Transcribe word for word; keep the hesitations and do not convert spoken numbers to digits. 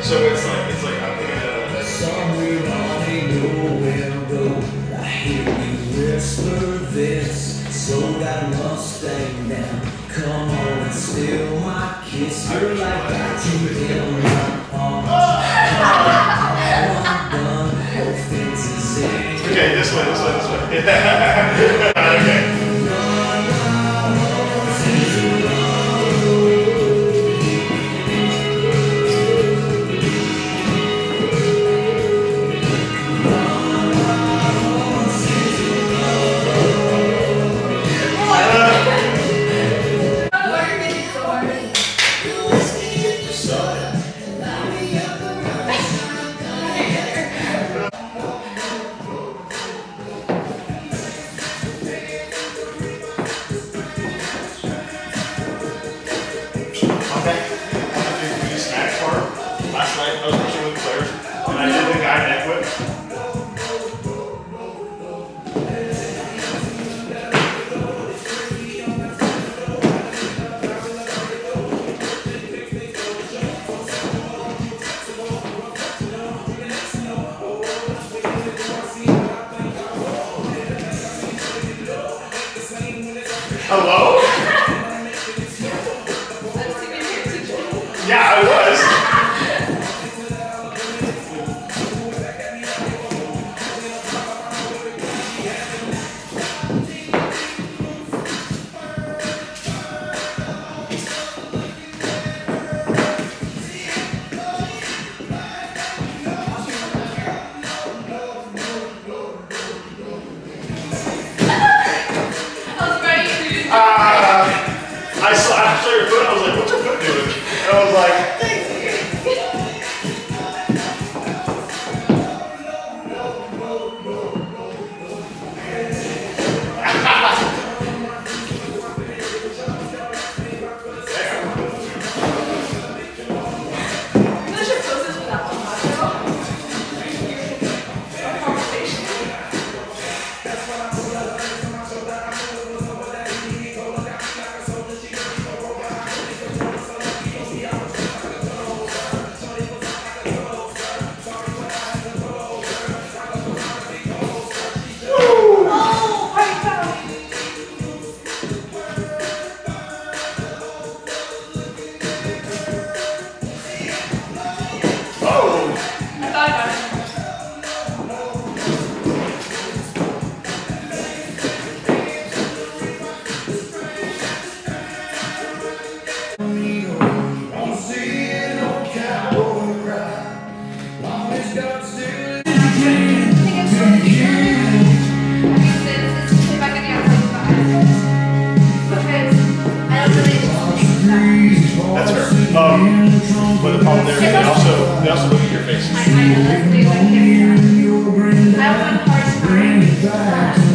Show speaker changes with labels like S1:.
S1: So it's like, it's like, I'm thinking of
S2: somewhere on a nowhere road. I hear you whisper this. Slow that Mustang down. Come on and steal my kiss. You're like that you in my arms. All I'm done, both things is in.
S1: okay, this way, this way, this way. Okay. Last night I was working with Claire and I did the guy neck whip. Hello? Yeah, I was. I saw, I saw your foot, I was like, what's your foot doing? And I was like, thank you. That's fair. Um, but the problem there is they also, they also look at your face.
S3: I, I know, that's the way I have. I have one hard time.